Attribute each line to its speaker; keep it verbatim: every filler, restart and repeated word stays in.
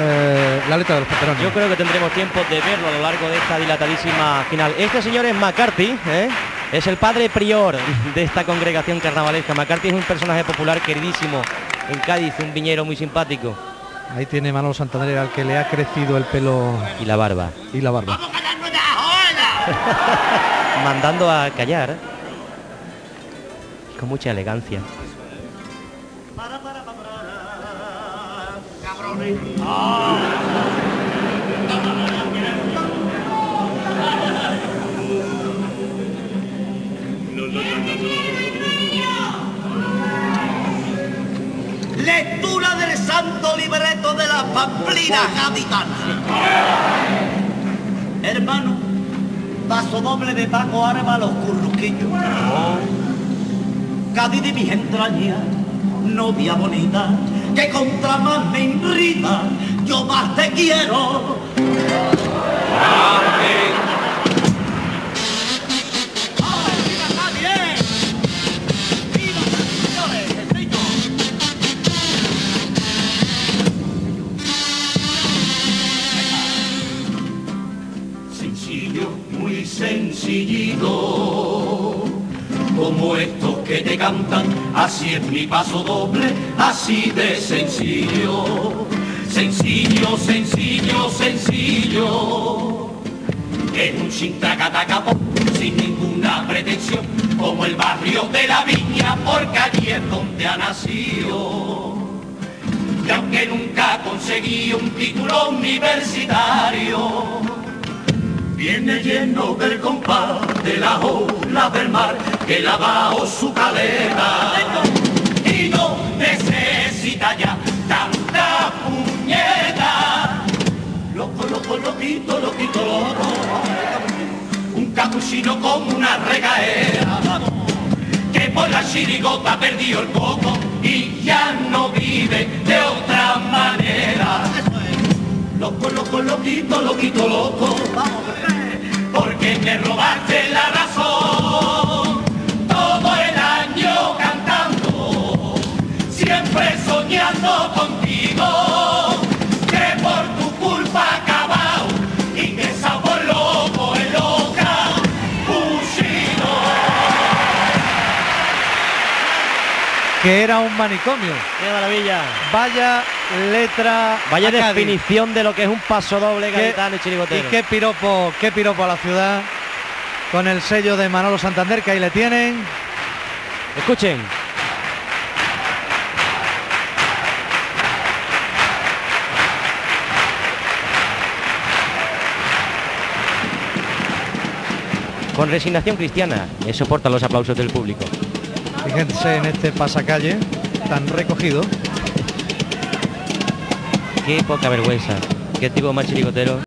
Speaker 1: eh, la letra de los Pamperones.
Speaker 2: Yo creo que tendremos tiempo de verlo a lo largo de esta dilatadísima final. Este señor es McCarthy, ¿eh? Es el padre prior de esta congregación carnavalesca. McCarthy es un personaje popular queridísimo en Cádiz, un viñero muy simpático.
Speaker 1: Ahí tiene Manolo Santander, al que le ha crecido el pelo
Speaker 2: y la barba.
Speaker 1: Y la barba.
Speaker 2: Mandando a callar con mucha elegancia.
Speaker 3: Lectura del santo libreto de la Pamplina gaditana. Hermano, paso doble de Paco Arma a los curruquillos. Cádiz de mis entrañas, novia bonita, que contra más me irrita, yo más te quiero. Sencillito, como estos que te cantan, así es mi paso doble, así de sencillo, sencillo, sencillo, sencillo, es un chintracatacapo, sin ninguna pretensión, como el barrio de la Viña, porque allí es donde ha nacido, y aunque nunca conseguí un título universitario, viene lleno del compás de la ola del mar que la bajo su caleta y no necesita ya tanta puñeta. Loco, loco, loquito, loquito, loco, un capuchino como una regaera que por la chirigota perdió el coco y ya no vive de otra manera. Loco, loco, loquito, loquito, loco, porque me robaste la razón, todo el año cantando, siempre soñando contigo, que por tu culpa he acabado ingresado por loco en loca, Puchino.
Speaker 1: Que era un manicomio.
Speaker 2: ¡Qué maravilla!
Speaker 1: Vaya letra,
Speaker 2: vaya
Speaker 1: Cádiz.
Speaker 2: Definición de lo que es un paso doble gaditano y chirigotero.
Speaker 1: Y qué piropo, qué piropo a la ciudad, con el sello de Manolo Santander, que ahí le tienen.
Speaker 2: Escuchen. Con resignación cristiana, eh, soporta los aplausos del público.
Speaker 1: Fíjense en este pasacalle tan recogido.
Speaker 2: Qué poca vergüenza. Qué tipo más chirigotero.